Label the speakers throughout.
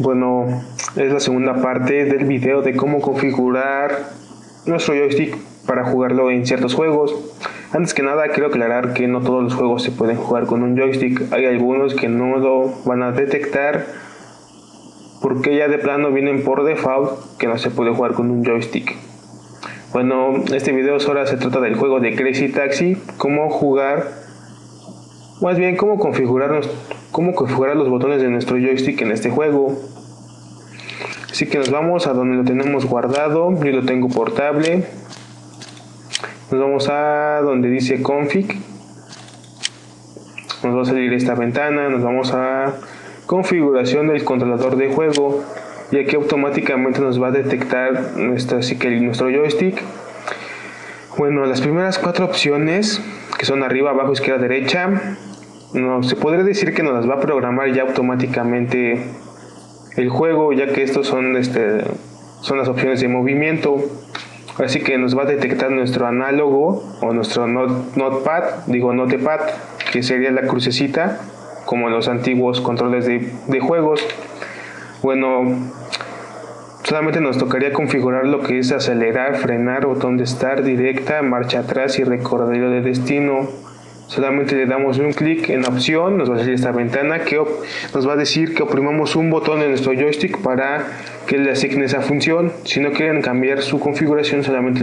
Speaker 1: Bueno, es la segunda parte del video de cómo configurar nuestro joystick para jugarlo en ciertos juegos. Antes que nada quiero aclarar que no todos los juegos se pueden jugar con un joystick. Hay algunos que no lo van a detectar porque ya de plano vienen por default que no se puede jugar con un joystick. Bueno, este video ahora se trata del juego de Crazy Taxi, cómo jugar, más bien cómo configurar los botones de nuestro joystick en este juego. Así que nos vamos a donde lo tenemos guardado. Yo lo tengo portable. Nos vamos a donde dice config. Nos va a salir esta ventana. Nos vamos a configuración del controlador de juego, y aquí automáticamente nos va a detectar nuestro joystick. Bueno, las primeras 4 opciones que son arriba, abajo, izquierda, derecha, no se podría decir que nos las va a programar ya automáticamente el juego, ya que estos son las opciones de movimiento. Así que nos va a detectar nuestro análogo o nuestro notepad, que sería la crucecita como en los antiguos controles de juegos. Bueno, solamente nos tocaría configurar lo que es acelerar, frenar, botón de start, directa, marcha atrás y recordatorio de destino. Solamente le damos un clic en opción, nos va a salir esta ventana que nos va a decir que oprimamos un botón en nuestro joystick para que le asigne esa función. Si no quieren cambiar su configuración, solamente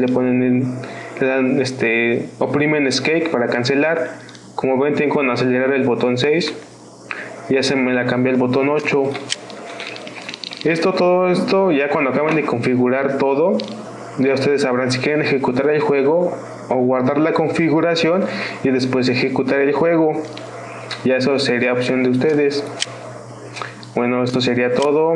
Speaker 1: oprimen escape para cancelar. Como ven, tengo con acelerar el botón 6, ya se me la cambié el botón 8. Todo esto ya cuando acaben de configurar todo, ya ustedes sabrán si quieren ejecutar el juego o guardar la configuración y después ejecutar el juego. Ya eso sería opción de ustedes. Bueno, esto sería todo.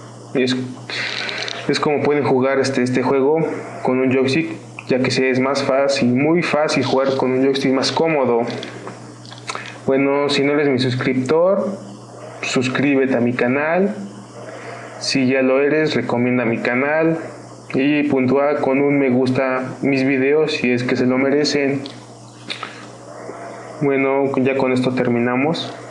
Speaker 1: Es como pueden jugar este juego con un joystick, ya que es más fácil, muy fácil jugar con un joystick más cómodo. Bueno, si no eres mi suscriptor, suscríbete a mi canal. Si ya lo eres, recomienda mi canal y puntúa con un me gusta mis videos si es que se lo merecen. Bueno, ya con esto terminamos.